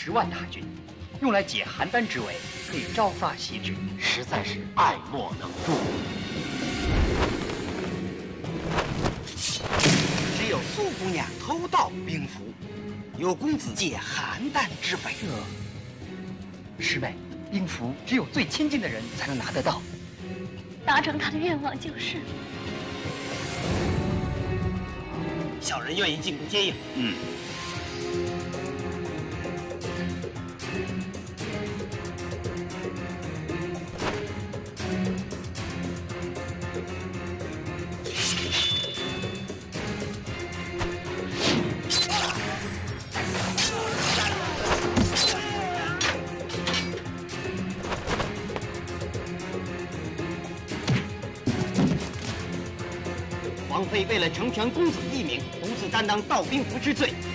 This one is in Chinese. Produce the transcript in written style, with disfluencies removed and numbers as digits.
10万大军，用来解邯郸之围，可以朝发夕至，实在是爱莫能助。 只有苏姑娘偷盗兵符，有公子解邯郸之围。 师妹，兵符只有最亲近的人才能拿得到。 达成他的愿望就是。 小人愿意进宫接应。王妃为了成全公子一名，独自担当盗兵符之罪，